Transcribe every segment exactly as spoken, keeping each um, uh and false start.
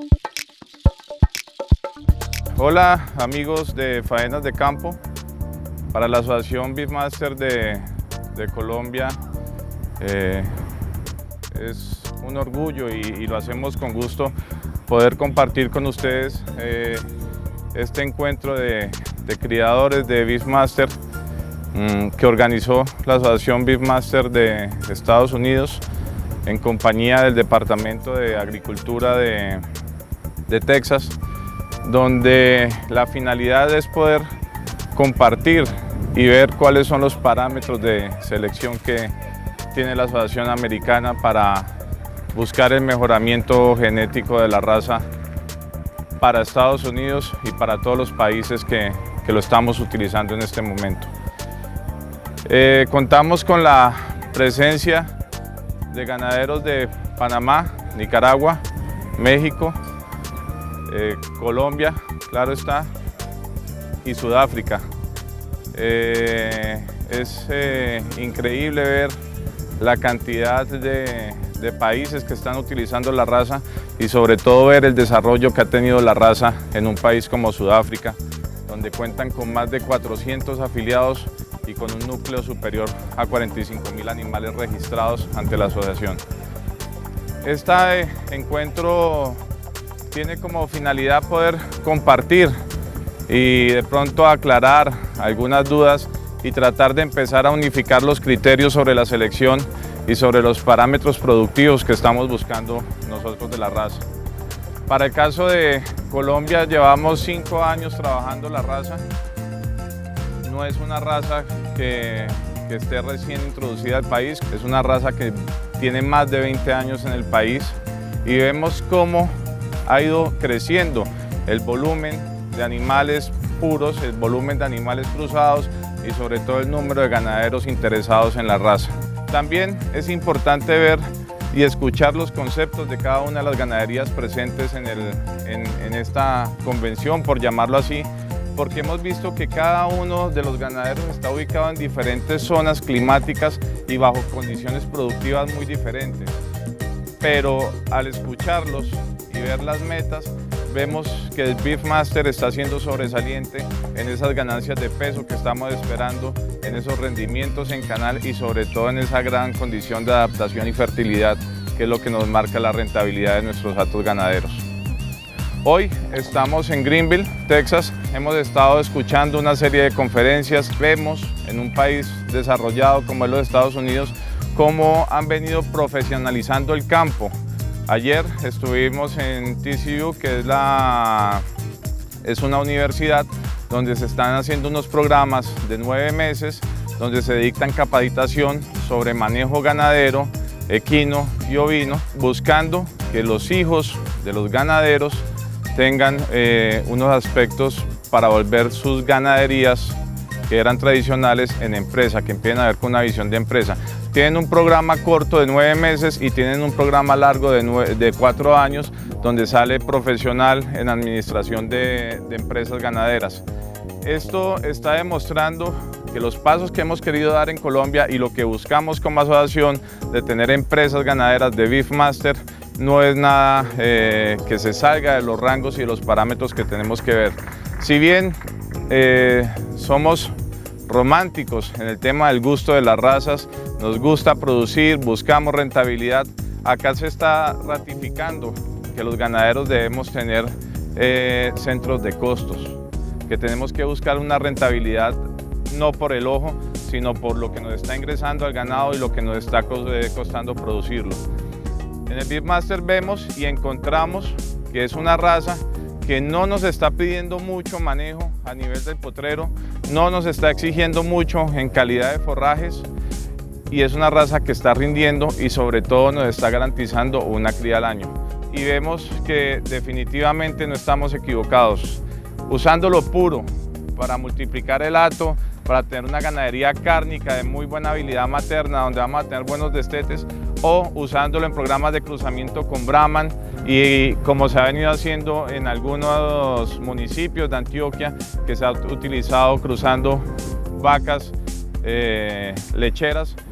Hola amigos de Faenas de Campo. Para la Asociación Beefmaster de, de Colombia eh, es un orgullo y, y lo hacemos con gusto poder compartir con ustedes eh, este encuentro de, de criadores de Beefmaster mmm, que organizó la Asociación Beefmaster de Estados Unidos en compañía del Departamento de Agricultura de, de Texas, donde la finalidad es poder compartir y ver cuáles son los parámetros de selección que tiene la Asociación Americana para buscar el mejoramiento genético de la raza para Estados Unidos y para todos los países que, que lo estamos utilizando en este momento. Eh, contamos con la presencia de ganaderos de Panamá, Nicaragua, México, eh, Colombia, claro está, y Sudáfrica. Eh, es eh, increíble ver la cantidad de, de países que están utilizando la raza y sobre todo ver el desarrollo que ha tenido la raza en un país como Sudáfrica, donde cuentan con más de cuatrocientos afiliados y con un núcleo superior a cuarenta y cinco mil animales registrados ante la asociación. Este encuentro tiene como finalidad poder compartir y de pronto aclarar algunas dudas y tratar de empezar a unificar los criterios sobre la selección y sobre los parámetros productivos que estamos buscando nosotros de la raza. Para el caso de Colombia, llevamos cinco años trabajando la raza. No es una raza que, que esté recién introducida al país, es una raza que tiene más de veinte años en el país y vemos cómo ha ido creciendo el volumen de animales puros, el volumen de animales cruzados y sobre todo el número de ganaderos interesados en la raza. También es importante ver y escuchar los conceptos de cada una de las ganaderías presentes en, el, en, en esta convención, por llamarlo así, porque hemos visto que cada uno de los ganaderos está ubicado en diferentes zonas climáticas y bajo condiciones productivas muy diferentes. Pero al escucharlos y ver las metas, vemos que el Beefmaster está siendo sobresaliente en esas ganancias de peso que estamos esperando, en esos rendimientos en canal y sobre todo en esa gran condición de adaptación y fertilidad, que es lo que nos marca la rentabilidad de nuestros hatos ganaderos. Hoy estamos en Greenville, Texas. Hemos estado escuchando una serie de conferencias. Vemos en un país desarrollado como es los Estados Unidos cómo han venido profesionalizando el campo. Ayer estuvimos en T C U, que es, la, es una universidad donde se están haciendo unos programas de nueve meses donde se dictan capacitación sobre manejo ganadero, equino y ovino, buscando que los hijos de los ganaderos tengan eh, unos aspectos para volver sus ganaderías que eran tradicionales en empresa, que empiecen a ver con una visión de empresa. Tienen un programa corto de nueve meses y tienen un programa largo de, nueve, de cuatro años donde sale profesional en administración de, de empresas ganaderas. Esto está demostrando que los pasos que hemos querido dar en Colombia y lo que buscamos como asociación de tener empresas ganaderas de Beefmaster no es nada eh, que se salga de los rangos y de los parámetros que tenemos que ver. Si bien eh, somos románticos en el tema del gusto de las razas, nos gusta producir, buscamos rentabilidad, acá se está ratificando que los ganaderos debemos tener eh, centros de costos, que tenemos que buscar una rentabilidad no por el ojo, sino por lo que nos está ingresando al ganado y lo que nos está costando producirlo. En el Beefmaster vemos y encontramos que es una raza que no nos está pidiendo mucho manejo a nivel del potrero, no nos está exigiendo mucho en calidad de forrajes y es una raza que está rindiendo y sobre todo nos está garantizando una cría al año. Y vemos que definitivamente no estamos equivocados. Usándolo puro para multiplicar el hato, para tener una ganadería cárnica de muy buena habilidad materna, donde vamos a tener buenos destetes, o usándolo en programas de cruzamiento con Brahman y como se ha venido haciendo en algunos municipios de Antioquia, que se ha utilizado cruzando vacas eh, lecheras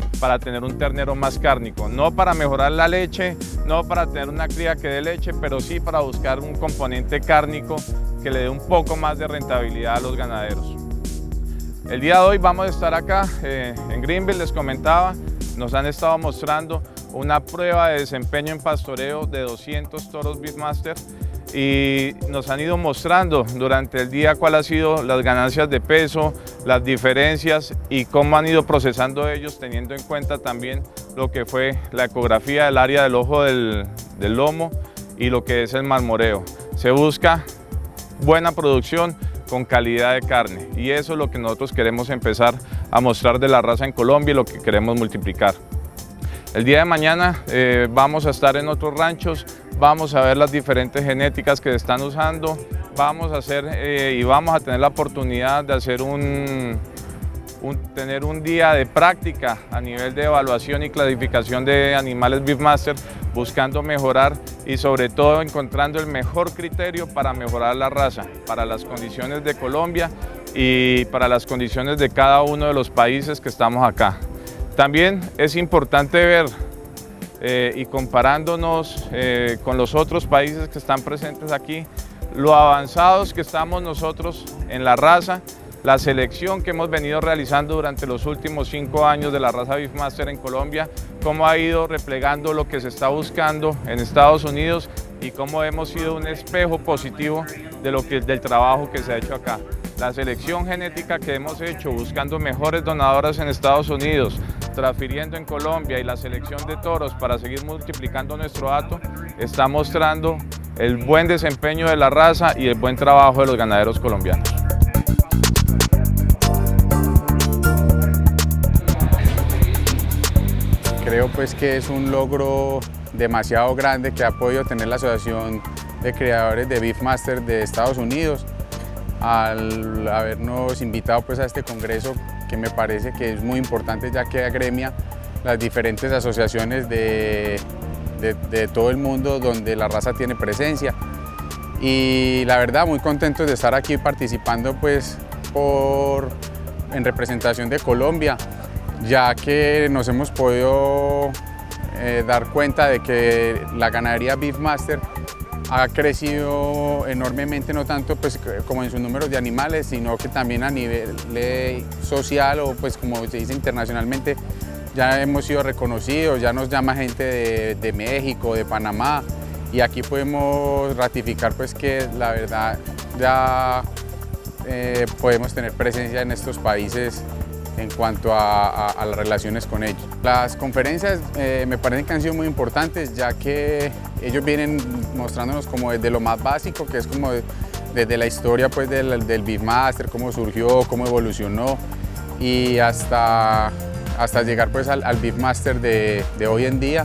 para tener un ternero más cárnico, no para mejorar la leche, no para tener una cría que dé leche, pero sí para buscar un componente cárnico que le dé un poco más de rentabilidad a los ganaderos. El día de hoy vamos a estar acá eh, en Greenville, les comentaba, nos han estado mostrando una prueba de desempeño en pastoreo de doscientos toros Beefmaster y nos han ido mostrando durante el día cuáles han sido las ganancias de peso, las diferencias y cómo han ido procesando ellos, teniendo en cuenta también lo que fue la ecografía del área del ojo del, del lomo y lo que es el marmoreo. Se busca buena producción con calidad de carne y eso es lo que nosotros queremos empezar a mostrar de la raza en Colombia y lo que queremos multiplicar. El día de mañana eh, vamos a estar en otros ranchos, vamos a ver las diferentes genéticas que se están usando, vamos a hacer eh, y vamos a tener la oportunidad de hacer un, un, tener un día de práctica a nivel de evaluación y clasificación de animales Beefmaster, buscando mejorar y sobre todo encontrando el mejor criterio para mejorar la raza, para las condiciones de Colombia y para las condiciones de cada uno de los países que estamos acá. También es importante ver eh, y comparándonos eh, con los otros países que están presentes aquí, lo avanzados que estamos nosotros en la raza, la selección que hemos venido realizando durante los últimos cinco años de la raza Beefmaster en Colombia, cómo ha ido replegando lo que se está buscando en Estados Unidos y cómo hemos sido un espejo positivo de lo que, del trabajo que se ha hecho acá. La selección genética que hemos hecho buscando mejores donadoras en Estados Unidos, transfiriendo en Colombia y la selección de toros para seguir multiplicando nuestro hato, está mostrando el buen desempeño de la raza y el buen trabajo de los ganaderos colombianos. Creo pues que es un logro demasiado grande que ha podido tener la Asociación de Criadores de Beefmaster de Estados Unidos al habernos invitado pues a este congreso, que me parece que es muy importante ya que agremia las diferentes asociaciones de, de, de todo el mundo donde la raza tiene presencia. Y la verdad muy contentos de estar aquí participando pues por, en representación de Colombia, ya que nos hemos podido eh, dar cuenta de que la ganadería Beefmaster ha crecido enormemente, no tanto pues, como en sus números de animales, sino que también a nivel eh, social o pues como se dice internacionalmente, ya hemos sido reconocidos, ya nos llama gente de, de México, de Panamá, y aquí podemos ratificar pues que la verdad ya eh, podemos tener presencia en estos países en cuanto a, a, a las relaciones con ellos. Las conferencias eh, me parecen que han sido muy importantes, ya que ellos vienen mostrándonos como desde lo más básico, que es como de, desde la historia pues, del, del Beefmaster, cómo surgió, cómo evolucionó, y hasta, hasta llegar pues, al, al Beefmaster de, de hoy en día.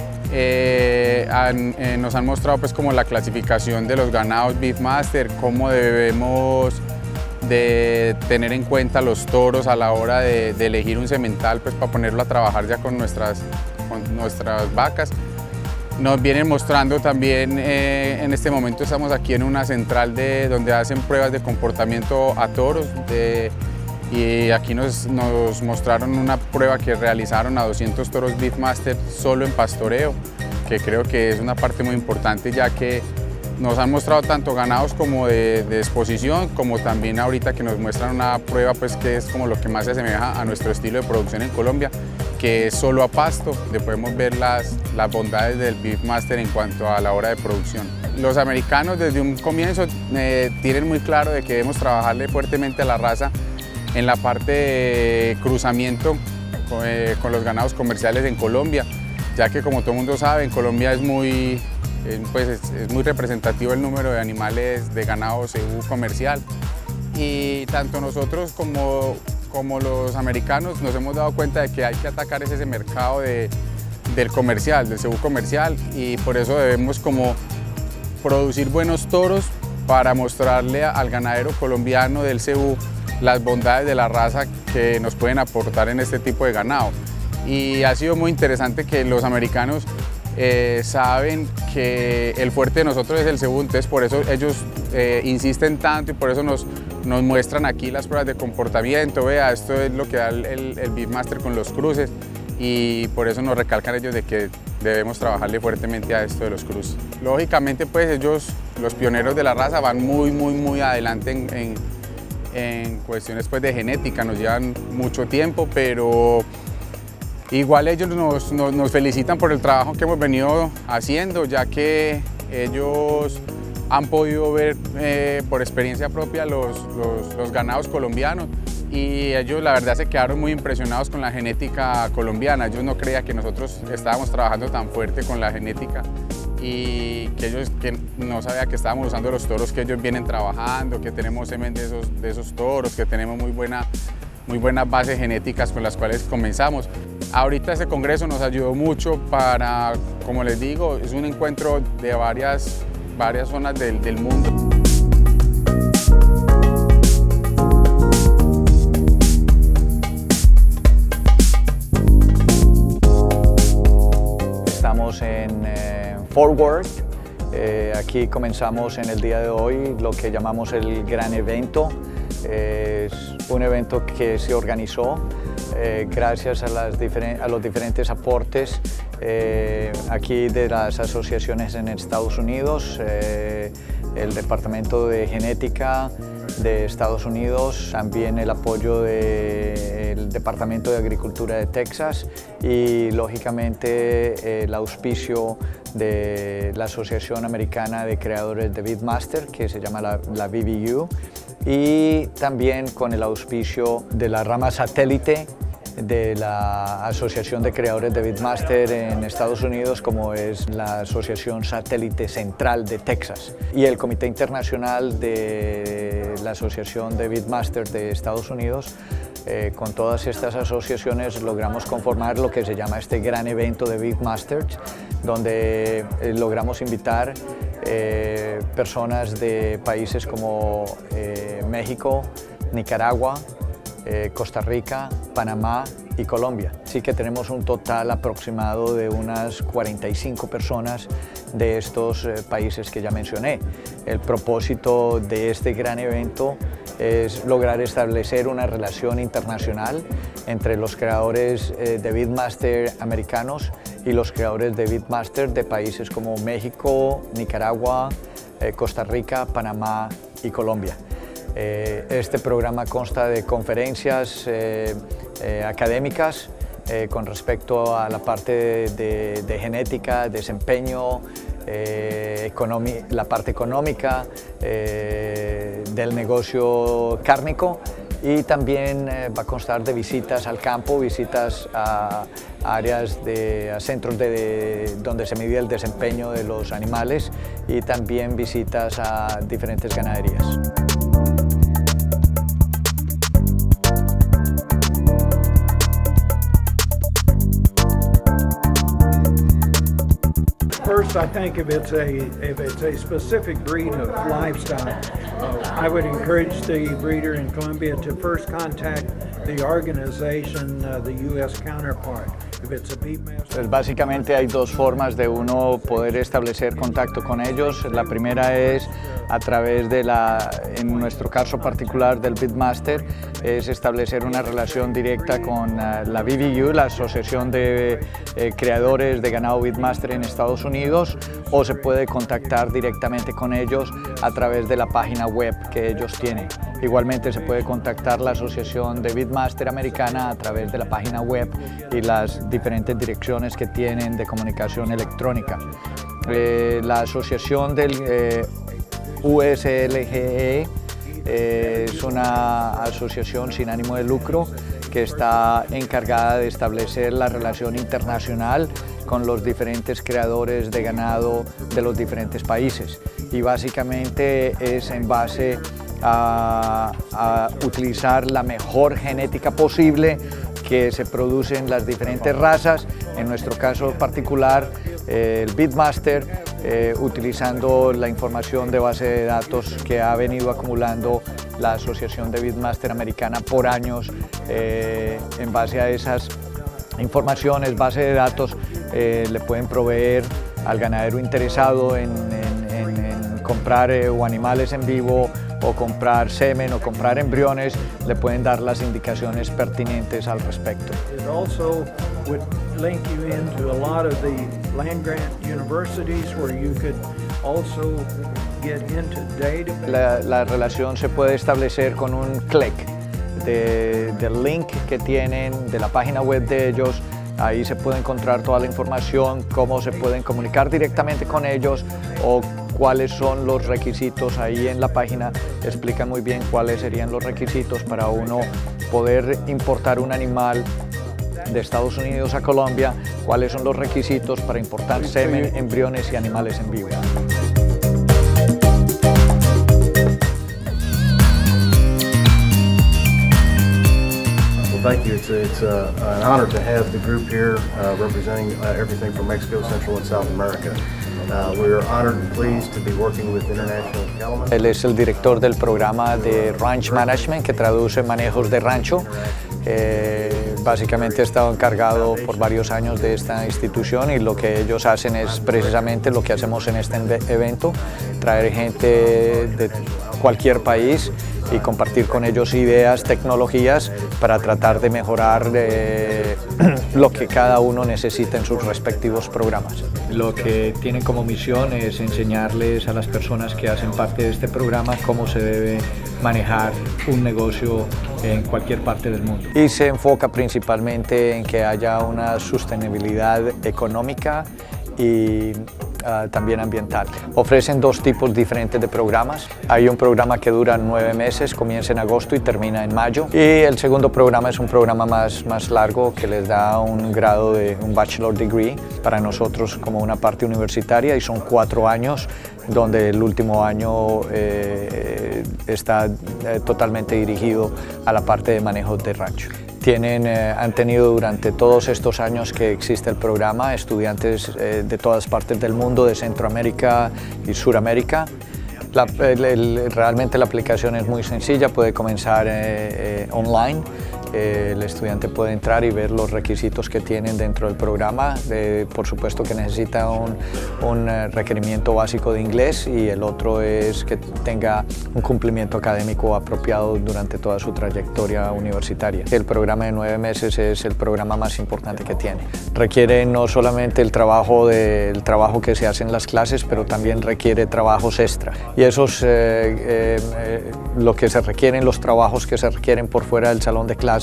Eh, han, eh, nos han mostrado pues, como la clasificación de los ganados Beefmaster, cómo debemos de tener en cuenta los toros a la hora de, de elegir un semental pues, para ponerlo a trabajar ya con nuestras, con nuestras vacas. Nos vienen mostrando también, eh, en este momento estamos aquí en una central de, donde hacen pruebas de comportamiento a toros de, y aquí nos, nos mostraron una prueba que realizaron a doscientos toros Beefmaster solo en pastoreo, que creo que es una parte muy importante ya que nos han mostrado tanto ganados como de, de exposición, como también ahorita que nos muestran una prueba pues, que es como lo que más se asemeja a nuestro estilo de producción en Colombia, que es solo a pasto, donde podemos ver las, las bondades del Beefmaster en cuanto a la hora de producción. Los americanos desde un comienzo eh, tienen muy claro de que debemos trabajarle fuertemente a la raza en la parte de cruzamiento con, eh, con los ganados comerciales en Colombia, ya que como todo el mundo sabe, en Colombia es muy Pues es, es muy representativo el número de animales de ganado C U comercial, y tanto nosotros como, como los americanos nos hemos dado cuenta de que hay que atacar ese, ese mercado de, del comercial, del C U comercial, y por eso debemos como producir buenos toros para mostrarle al ganadero colombiano del C U las bondades de la raza que nos pueden aportar en este tipo de ganado. Y ha sido muy interesante que los americanos Eh, saben que el fuerte de nosotros es el C U, entonces por eso ellos eh, insisten tanto y por eso nos, nos muestran aquí las pruebas de comportamiento. Vea, esto es lo que da el, el, el Beefmaster con los cruces, y por eso nos recalcan ellos de que debemos trabajarle fuertemente a esto de los cruces. Lógicamente pues ellos, los pioneros de la raza, van muy muy muy adelante en, en, en cuestiones pues de genética, nos llevan mucho tiempo, pero igual ellos nos, nos, nos felicitan por el trabajo que hemos venido haciendo, ya que ellos han podido ver eh, por experiencia propia los, los, los ganados colombianos y ellos la verdad se quedaron muy impresionados con la genética colombiana. Ellos no creían que nosotros estábamos trabajando tan fuerte con la genética y que ellos que no sabían que estábamos usando los toros que ellos vienen trabajando, que tenemos semen de esos, de esos toros, que tenemos muy, buena, muy buenas bases genéticas con las cuales comenzamos. Ahorita este congreso nos ayudó mucho para, como les digo, es un encuentro de varias, varias zonas del, del mundo. Estamos en eh, Fort Worth. Eh, aquí comenzamos en el día de hoy lo que llamamos el gran evento. Eh, es un evento que se organizó eh, gracias a, las a los diferentes aportes eh, aquí de las asociaciones en Estados Unidos, eh, el Departamento de Genética de Estados Unidos, también el apoyo del Departamento de Agricultura de Texas y lógicamente el auspicio de la Asociación Americana de Creadores de Beatmaster, que se llama la, la B B U, y también con el auspicio de la rama satélite de la Asociación de Creadores de Beatmaster en Estados Unidos, como es la Asociación Satélite Central de Texas, y el Comité Internacional de la Asociación de Beatmaster de Estados Unidos. Eh, con todas estas asociaciones logramos conformar lo que se llama este gran evento de Beatmasters, donde eh, logramos invitar eh, personas de países como eh, México, Nicaragua, Eh, Costa Rica, Panamá y Colombia. Así que tenemos un total aproximado de unas cuarenta y cinco personas de estos eh, países que ya mencioné. El propósito de este gran evento es lograr establecer una relación internacional entre los creadores eh, de Beatmaster americanos y los creadores de Beatmaster de países como México, Nicaragua, eh, Costa Rica, Panamá y Colombia. Este programa consta de conferencias eh, eh, académicas eh, con respecto a la parte de, de, de genética, desempeño, eh, la parte económica eh, del negocio cárnico, y también eh, va a constar de visitas al campo, visitas a, a áreas, de, a centros de, de, donde se mide el desempeño de los animales, y también visitas a diferentes ganaderías. First, I think if it's a if it's a specific breed of livestock, uh, I would encourage the breeder in Colombia to first contact the organization, uh, the U S counterpart. If it's a Beatmaster. Pues básicamente hay dos formas de uno poder establecer contacto con ellos. La primera es a través de la, en nuestro caso particular del Beatmaster, es establecer una relación directa con uh, la B B U, la Asociación de eh, Creadores de Ganado Beatmaster en Estados Unidos, o se puede contactar directamente con ellos a través de la página web que ellos tienen. Igualmente se puede contactar la Asociación de Beatmaster Americana a través de la página web y las diferentes direcciones que tienen de comunicación electrónica. Eh, la Asociación del eh, U S L G E eh, es una asociación sin ánimo de lucro que está encargada de establecer la relación internacional con los diferentes creadores de ganado de los diferentes países, y básicamente es en base a, a utilizar la mejor genética posible que se produce en las diferentes razas, en nuestro caso particular eh, el Beatmaster, eh, utilizando la información de base de datos que ha venido acumulando la Asociación de Beatmaster Americana por años. Eh, en base a esas informaciones, base de datos, eh, le pueden proveer al ganadero interesado en, en, en, en comprar eh, o animales en vivo, o comprar semen o comprar embriones, le pueden dar las indicaciones pertinentes al respecto. It also would link you into a lot of the land-grant universities where you could also get into data. La, la relación se puede establecer con un clic de, del link que tienen de la página web de ellos. Ahí se puede encontrar toda la información, cómo se pueden comunicar directamente con ellos o cuáles son los requisitos. Ahí en la página explica muy bien cuáles serían los requisitos para uno poder importar un animal de Estados Unidos a Colombia, cuáles son los requisitos para importar semen, embriones y animales en vivo. Thank you. It's, a, it's a, an honor to have the group here uh, representing uh, everything from Mexico, Central and South America. Uh, we're honored and pleased to be working with International Cattlemen. Él es el director del programa de Ranch Management, que traduce manejos de rancho. Eh, básicamente he estado encargado por varios años de esta institución y lo que ellos hacen es precisamente lo que hacemos en este evento, traer gente de cualquier país y compartir con ellos ideas, tecnologías para tratar de mejorar eh, lo que cada uno necesita en sus respectivos programas. Lo que tienen como misión es enseñarles a las personas que hacen parte de este programa cómo se debe manejar un negocio en cualquier parte del mundo. Y se enfoca principalmente en que haya una sostenibilidad económica y uh, también ambiental. Ofrecen dos tipos diferentes de programas. Hay un programa que dura nueve meses, comienza en agosto y termina en mayo. Y el segundo programa es un programa más, más largo que les da un grado de un bachelor degree para nosotros como una parte universitaria y son cuatro años donde el último año eh, está eh, totalmente dirigido a la parte de manejo de rancho. Tienen, eh, han tenido durante todos estos años que existe el programa estudiantes eh, de todas partes del mundo, de Centroamérica y Suramérica. La, el, el, realmente la aplicación es muy sencilla, puede comenzar eh, eh, online. Eh, el estudiante puede entrar y ver los requisitos que tienen dentro del programa. Eh, por supuesto que necesita un, un requerimiento básico de inglés y el otro es que tenga un cumplimiento académico apropiado durante toda su trayectoria universitaria. El programa de nueve meses es el programa más importante que tiene. Requiere no solamente el trabajo, de, el trabajo que se hace en las clases, pero también requiere trabajos extra. Y esos, eh, eh, eh, lo que se requieren, los trabajos que se requieren por fuera del salón de clase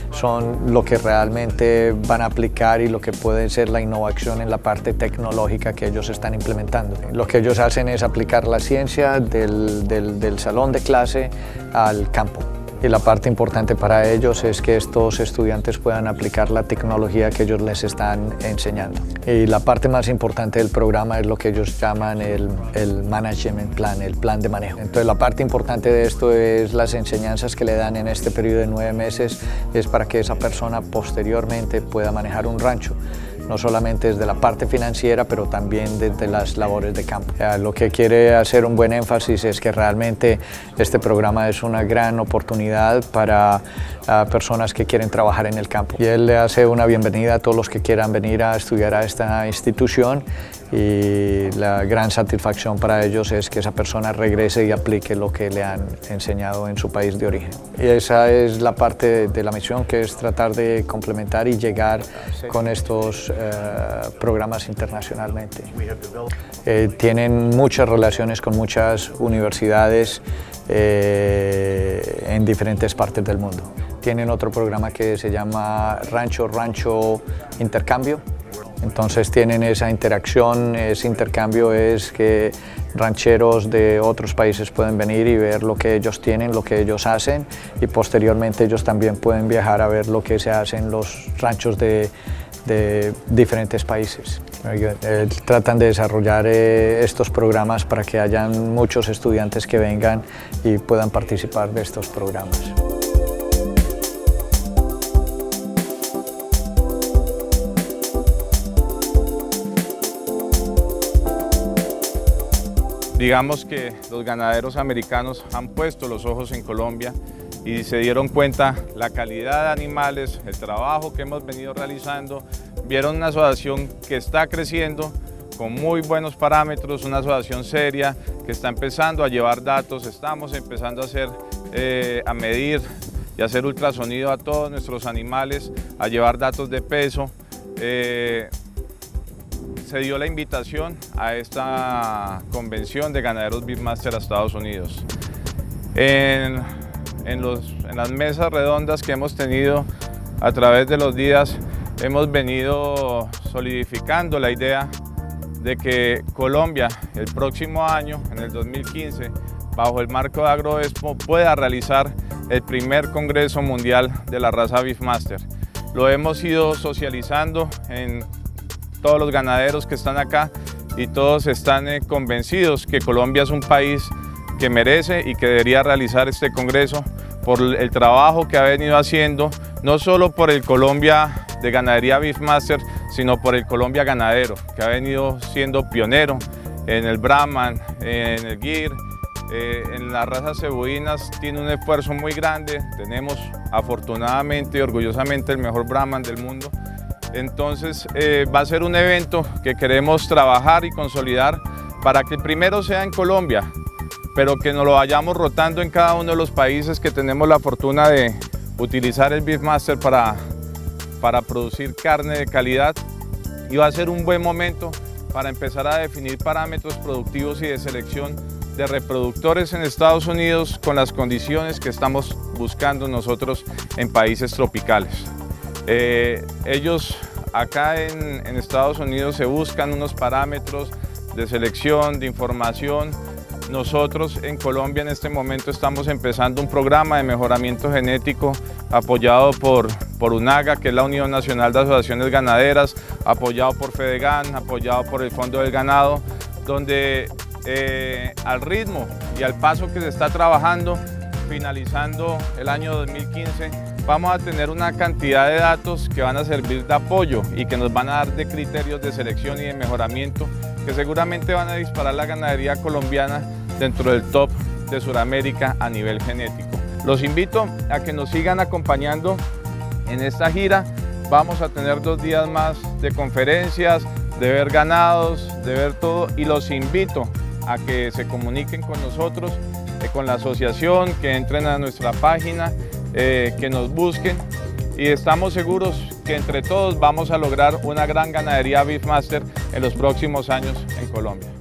son lo que realmente van a aplicar y lo que puede ser la innovación en la parte tecnológica que ellos están implementando. Lo que ellos hacen es aplicar la ciencia del, del, del salón de clase al campo. Y la parte importante para ellos es que estos estudiantes puedan aplicar la tecnología que ellos les están enseñando. Y la parte más importante del programa es lo que ellos llaman el, el management plan, el plan de manejo. Entonces la parte importante de esto es las enseñanzas que le dan en este periodo de nueve meses, es para que esa persona posteriormente pueda manejar un rancho. No solamente desde la parte financiera, pero también desde las labores de campo. Lo que quiere hacer un buen énfasis es que realmente este programa es una gran oportunidad para uh, personas que quieren trabajar en el campo. Y él le hace una bienvenida a todos los que quieran venir a estudiar a esta institución y la gran satisfacción para ellos es que esa persona regrese y aplique lo que le han enseñado en su país de origen. Y esa es la parte de, de la misión, que es tratar de complementar y llegar con estos eh, programas internacionalmente. Eh, tienen muchas relaciones con muchas universidades eh, en diferentes partes del mundo. Tienen otro programa que se llama Rancho Rancho Intercambio. Entonces tienen esa interacción, ese intercambio es que rancheros de otros países pueden venir y ver lo que ellos tienen, lo que ellos hacen y posteriormente ellos también pueden viajar a ver lo que se hace en los ranchos de, de diferentes países. Eh, tratan de desarrollar eh, estos programas para que hayan muchos estudiantes que vengan y puedan participar de estos programas. Digamos que los ganaderos americanos han puesto los ojos en Colombia y se dieron cuenta la calidad de animales, el trabajo que hemos venido realizando, vieron una asociación que está creciendo con muy buenos parámetros, una asociación seria que está empezando a llevar datos, estamos empezando a hacer, eh, a medir y hacer ultrasonido a todos nuestros animales, a llevar datos de peso, eh, se dio la invitación a esta convención de ganaderos Beefmaster a Estados Unidos. En, en, los, en las mesas redondas que hemos tenido a través de los días, hemos venido solidificando la idea de que Colombia el próximo año, en el dos mil quince, bajo el marco de AgroExpo, pueda realizar el primer Congreso Mundial de la raza Beefmaster. Lo hemos ido socializando en todos los ganaderos que están acá y todos están eh, convencidos que Colombia es un país que merece y que debería realizar este Congreso por el trabajo que ha venido haciendo, no solo por el Colombia de ganadería Beefmaster, sino por el Colombia ganadero, que ha venido siendo pionero en el Brahman, en el Gir, eh, en las razas cebuinas. Tiene un esfuerzo muy grande. Tenemos afortunadamente y orgullosamente el mejor Brahman del mundo. Entonces eh, va a ser un evento que queremos trabajar y consolidar para que el primero sea en Colombia, pero que nos lo vayamos rotando en cada uno de los países que tenemos la fortuna de utilizar el Beefmaster para, para producir carne de calidad, y va a ser un buen momento para empezar a definir parámetros productivos y de selección de reproductores en Estados Unidos con las condiciones que estamos buscando nosotros en países tropicales. Eh, ellos acá en, en Estados Unidos se buscan unos parámetros de selección, de información. Nosotros en Colombia en este momento estamos empezando un programa de mejoramiento genético apoyado por, por UNAGA, que es la Unión Nacional de Asociaciones Ganaderas, apoyado por FEDEGAN, apoyado por el Fondo del Ganado, donde eh, al ritmo y al paso que se está trabajando, finalizando el año dos mil quince, vamos a tener una cantidad de datos que van a servir de apoyo y que nos van a dar de criterios de selección y de mejoramiento que seguramente van a disparar la ganadería colombiana dentro del top de Sudamérica a nivel genético. Los invito a que nos sigan acompañando en esta gira. Vamos a tener dos días más de conferencias, de ver ganados, de ver todo, y los invito a que se comuniquen con nosotros, eh, con la asociación, que entren a nuestra página, eh, que nos busquen, y estamos seguros que entre todos vamos a lograr una gran ganadería Beefmaster en los próximos años en Colombia.